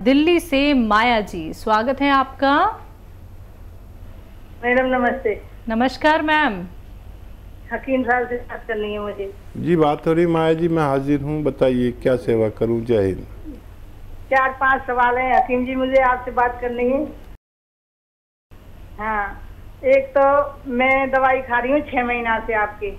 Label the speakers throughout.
Speaker 1: दिल्ली से माया जी, स्वागत है आपका।
Speaker 2: मैडम नमस्ते।
Speaker 1: नमस्कार मैम।
Speaker 2: हकीम साहब से बात करनी है मुझे।
Speaker 3: जी बात हो रही माया जी, मैं हाजिर हूँ, बताइए क्या सेवा करूँ। जय हिंद।
Speaker 2: 4-5 सवाल हैं हकीम जी, मुझे आपसे बात करनी है। हाँ, एक तो मैं दवाई खा रही हूँ 6 महीना से आपकी।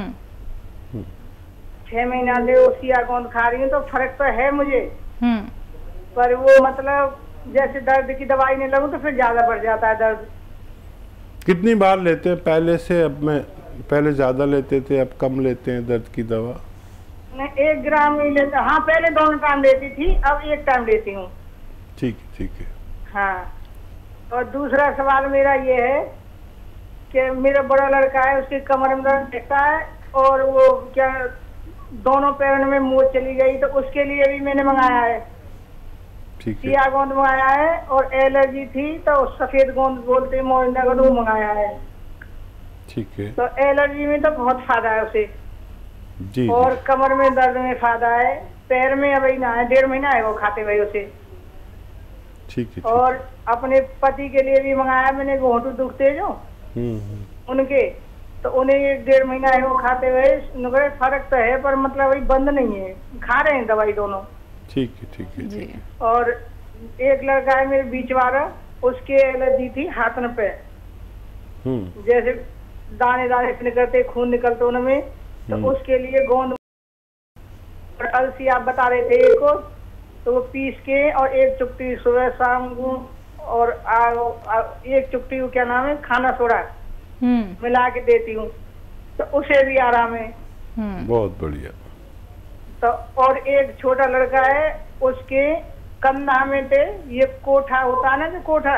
Speaker 2: 6 महीना से ओसिया गोंद खा रही हूँ तो फर्क तो है मुझे, पर वो मतलब जैसे दर्द की दवाई नहीं लगूं तो फिर ज्यादा बढ़ जाता है दर्द।
Speaker 3: कितनी बार लेते हैं पहले से? अब मैं पहले ज़्यादा लेते थे, अब कम लेते हैं दर्द की दवा?
Speaker 2: मैं 1 ग्राम ही लेता। हाँ, पहले 2 टाइम लेती थी, अब 1 टाइम लेती हूँ।
Speaker 3: ठीक है, ठीक है।
Speaker 2: हाँ, और दूसरा सवाल मेरा ये है कि मेरा बड़ा लड़का है, उसकी कमर में दर्द रहता है और वो क्या दोनों पैरों में मोच चली गई, तो उसके लिए भी मैंने मंगाया है।
Speaker 3: ठीक है।
Speaker 2: चिया गोंद मंगाया है, और एलर्जी थी तो सफेद गोंद बोलते हैं मोरिंगा का, वो मंगाया है।
Speaker 3: ठीक है।
Speaker 2: तो एलर्जी में तो बहुत फायदा है उसे
Speaker 3: जी।
Speaker 2: और कमर में दर्द में फायदा है। पैर में अभी ना है, 1.5 महीना है वो खाते हुए उसे।
Speaker 3: ठीक है।
Speaker 2: और अपने पति के लिए भी मंगाया मैंने, घोंटू दुखते जो उनके, तो उन्हें 1.5 महीना है वो खाते हुए। फर्क तो है पर मतलब अभी बंद नहीं है, खा रहे हैं दवाई दोनों।
Speaker 3: ठीक है, ठीक है, ठीक है।
Speaker 2: और एक लड़का है मेरे बीच वाला, उसके एलर्जी थी हाथन पे, जैसे दाने दाने निकलते, खून निकलते उनमें, तो उसके लिए गोंद और अलसी आप बता रहे थे एक को, तो वो पीस के और 1 चुटकी सुबह शाम को, और 1 चुटकी को क्या नाम है खाना सोडा मिला के देती हूँ, तो उसे भी आराम है।
Speaker 3: बहुत बढ़िया।
Speaker 2: तो और एक छोटा लड़का है, उसके कंधा में थे ये कोठा होता है ना, जो कोठा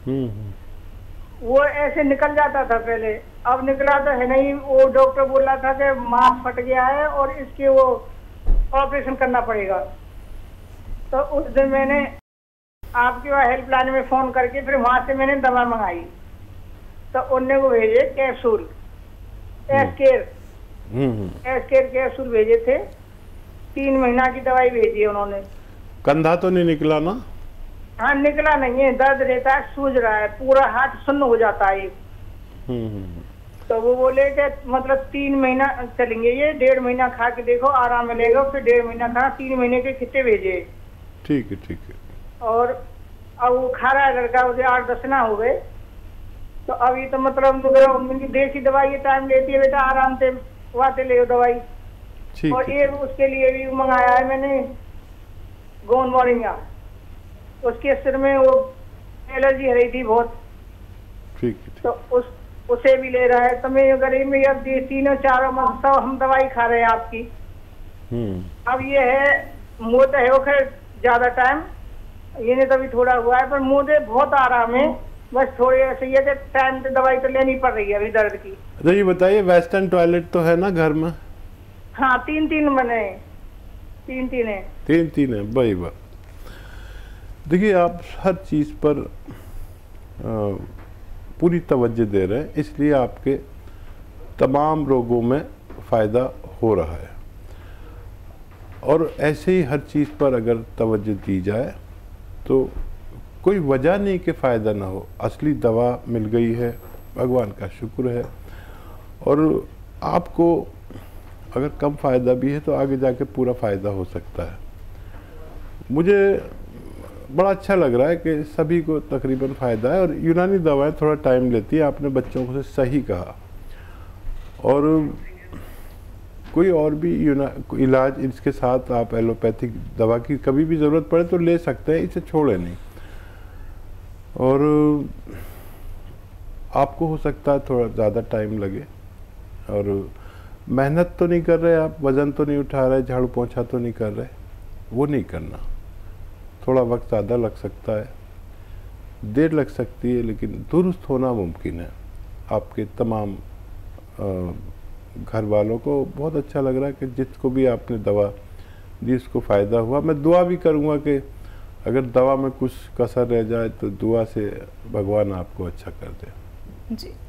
Speaker 2: वो ऐसे निकल जाता था पहले, अब निकला तो है नहीं। वो डॉक्टर बोल रहा था कि मांस फट गया है और इसके वो ऑपरेशन करना पड़ेगा। तो उस दिन मैंने आपके वहाँ हेल्पलाइन में फोन करके फिर वहां से मैंने दवा मंगाई, तो उनने को भेजे कैप्सूल, एस्केर कैप्सूल भेजे थे। 3 महीना की दवाई भेजी है उन्होंने।
Speaker 3: कंधा तो नहीं निकला ना?
Speaker 2: हाँ, निकला नहीं है, दर्द रहता है, सूज रहा है, पूरा हाथ सुन्न हो जाता है। तो वो बोले कि मतलब 3 महीना चलेंगे, ये 1.5 महीना खा के देखो आराम मिलेगा, फिर 1.5 महीना खा, 3 महीने के खिच्चे भेजे।
Speaker 3: ठीक है, ठीक है।
Speaker 2: और अब वो खा रहा है लड़का, उसे 8-10 ना हो गए, तो अभी तो मतलब देसी दवाई ये टाइम लेती है बेटा, आराम से वाते ले दवाई। और एक उसके लिए भी मंगाया है मैंने गोंद मोरिंगा, उसके सिर में वो एलर्जी रही थी बहुत।
Speaker 3: ठीक है।
Speaker 2: तो उसे भी ले रहा है। तो मैं गरीब में अब 3-4 महीने हम दवाई खा रहे हैं आपकी। अब ये है मुँह है वो खैर ज्यादा टाइम, ये नहीं तभी थोड़ा हुआ है, पर मुँह बहुत आराम है, बस थोड़ी ऐसे ही है कि टाइम पे दवाई तो लेनी पड़ रही है अभी दर्द की।
Speaker 3: तो ये बताइए, वेस्टर्न टॉयलेट तो है ना घर में?
Speaker 2: हाँ, 3 बने, 3 है।
Speaker 3: 3 है, भाई वाह। देखिए, आप हर चीज़ पर पूरी तवज्जो दे रहे हैं, इसलिए आपके तमाम रोगों में फ़ायदा हो रहा है। और ऐसे ही हर चीज़ पर अगर तवज्जो दी जाए तो कोई वजह नहीं कि फ़ायदा ना हो। असली दवा मिल गई है, भगवान का शुक्र है। और आपको अगर कम फ़ायदा भी है तो आगे जाके पूरा फ़ायदा हो सकता है। मुझे बड़ा अच्छा लग रहा है कि सभी को तकरीबन फ़ायदा है। और यूनानी दवाएं थोड़ा टाइम लेती है, आपने बच्चों को से सही कहा। और कोई और भी इलाज इसके साथ आप एलोपैथिक दवा की कभी भी ज़रूरत पड़े तो ले सकते हैं, इसे छोड़े नहीं। और आपको हो सकता है थोड़ा ज़्यादा टाइम लगे, और मेहनत तो नहीं कर रहे आप, वज़न तो नहीं उठा रहे, झाड़ू पोंछा तो नहीं कर रहे, वो नहीं करना। थोड़ा वक्त ज़्यादा लग सकता है, देर लग सकती है, लेकिन दुरुस्त होना मुमकिन है। आपके तमाम घर वालों को बहुत अच्छा लग रहा है कि जिसको भी आपने दवा दी उसको फ़ायदा हुआ। मैं दुआ भी करूँगा कि अगर दवा में कुछ कसर रह जाए तो दुआ से भगवान आपको अच्छा कर दे।
Speaker 1: जी।